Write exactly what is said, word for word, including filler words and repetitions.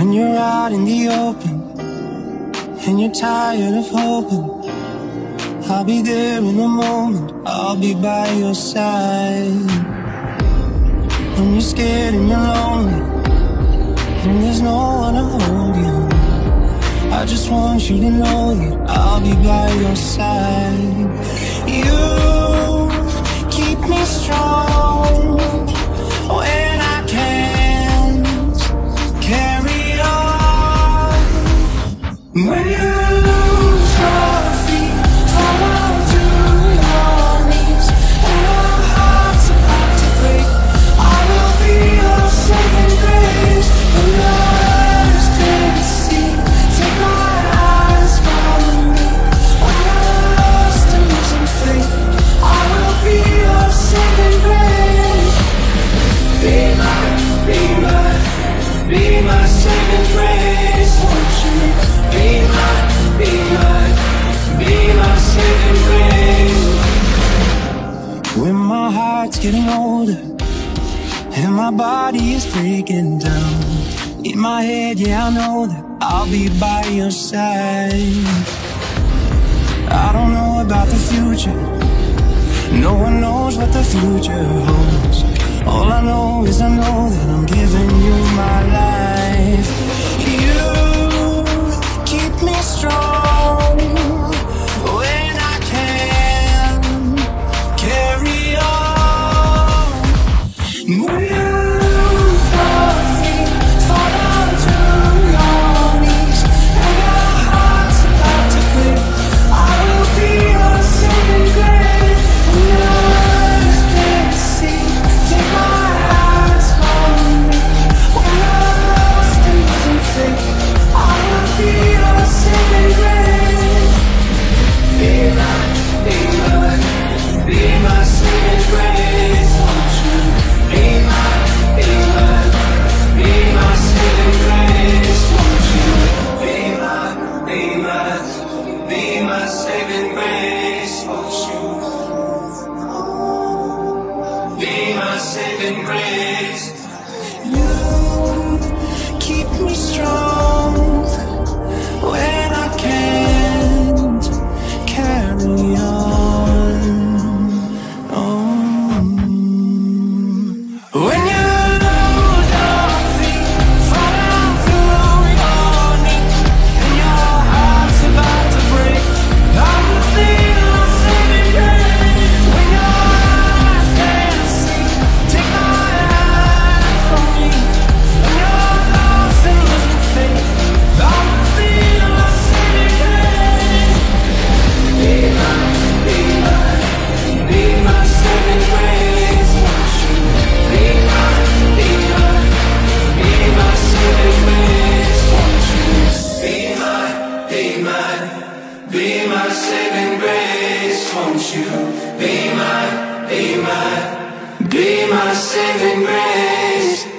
When you're out in the open and you're tired of hoping, I'll be there in a moment, I'll be by your side. When you're scared and you're lonely and there's no one to hold you, I just want you to know that I'll be by your side. You keep me strong when I can't carry on. When you lose your feet, fall to your knees, and your heart's about to break, I will be your saving grace. When your eyes can't see, take my eyes from me. When you're lost and losing faith, I will be your saving grace. Be my, be my, be my saving grace. Won't you be my, be my, be my saving grace? When my heart's getting older and my body is breaking down, in my head, yeah, I know that I'll be by your side. I don't know about the future, no one knows what the future holds. All I know is I know that I'm giving you my life. You keep me strong when I can't carry on. When you lose your feet, fall down to your knees, and your heart's about to break, I will be your saving grace. When your eyes can't see, take my eyes from me. When you're lost and losing faith, I will be your saving grace. Be my, be my, be my saving grace. Won't you be my, be my, be my saving grace? Won't you be my, be my, be my saving grace? Won't you be my saving grace? You keep me strong when I can't carry on. Oh. When you lose your feet, fall down to your knees, and your heart's about to break, I will be your saving grace. When your eyes can't see, take my eyes from me. When you're lost and losing faith, I will be your saving grace. Be my, be my, be my saving grace. Won't you be my, be my, be my saving grace? Won't you be my, be my, be my saving grace? Won't you be my, be my, be my saving grace?